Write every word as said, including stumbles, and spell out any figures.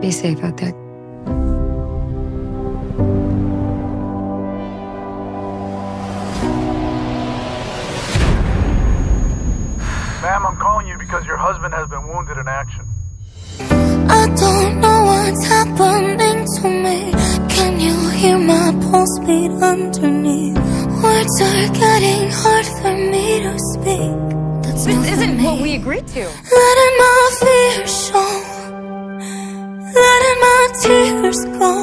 Be safe out there. Ma'am, I'm calling you because your husband has been wounded in action. I don't know what's happening to me. Can you hear my pulse beat underneath? Words are getting hard for me to speak. That's This isn't what we agreed to. Letting my fears show, letting my tears go.